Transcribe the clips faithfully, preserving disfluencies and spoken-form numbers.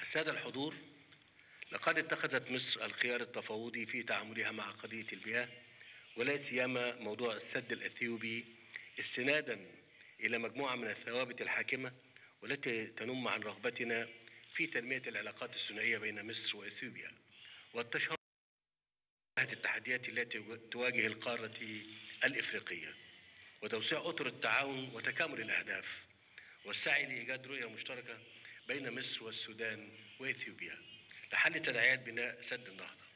السادة الحضور، لقد اتخذت مصر الخيار التفاوضي في تعاملها مع قضية المياه، ولا سيما موضوع السد الأثيوبي، استنادا إلى مجموعة من الثوابت الحاكمة والتي تنم عن رغبتنا في تنمية العلاقات الثنائية بين مصر وأثيوبيا والتشاور التحديات التي تواجه القارة الإفريقية وتوسيع أطر التعاون وتكامل الأهداف والسعي لإيجاد رؤية مشتركة بين مصر والسودان وإثيوبيا لحل تداعيات بناء سد النهضة.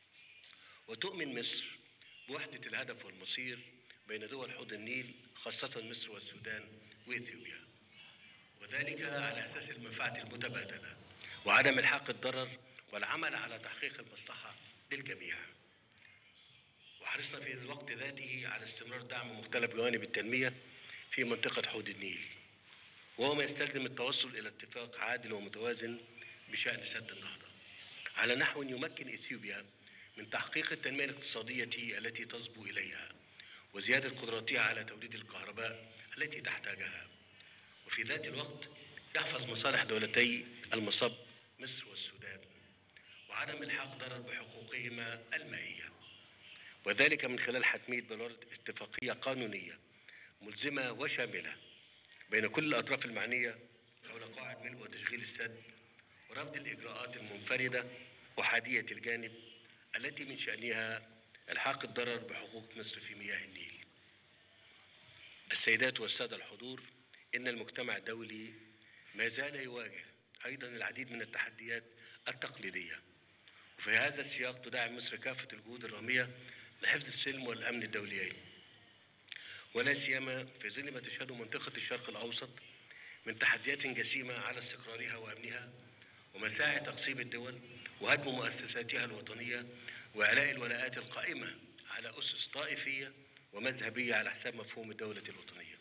وتؤمن مصر بوحدة الهدف والمصير بين دول حوض النيل، خاصة مصر والسودان وإثيوبيا، وذلك على أساس المنفعة المتبادلة وعدم إلحاق الضرر والعمل على تحقيق المصلحة للجميع. وحرصنا في الوقت ذاته على استمرار دعم مختلف جوانب التنمية في منطقة حوض النيل، وهو ما يستلزم التوصل إلى اتفاق عادل ومتوازن بشأن سد النهضة على نحو يمكن إثيوبيا من تحقيق التنمية الاقتصادية التي تصبو إليها وزيادة قدرتها على توليد الكهرباء التي تحتاجها، وفي ذات الوقت يحفظ مصالح دولتي المصب مصر والسودان وعدم إلحاق ضرر بحقوقهما المائية، وذلك من خلال حتمية بلورة اتفاقية قانونية ملزمة وشاملة بين كل الأطراف المعنية حول قواعد ملء وتشغيل السد ورفض الإجراءات المنفردة أحادية الجانب التي من شأنها إلحاق الضرر بحقوق مصر في مياه النيل. السيدات والسادة الحضور، إن المجتمع الدولي ما زال يواجه أيضا العديد من التحديات التقليدية، وفي هذا السياق تدعم مصر كافة الجهود الرامية لحفظ السلم والأمن الدوليين، ولا سيما في ظل ما تشهده منطقة الشرق الأوسط من تحديات جسيمة على استقرارها وأمنها ومساعي تقسيم الدول وهدم مؤسساتها الوطنية وإعلاء الولاءات القائمة على أسس طائفية ومذهبية على حساب مفهوم الدولة الوطنية.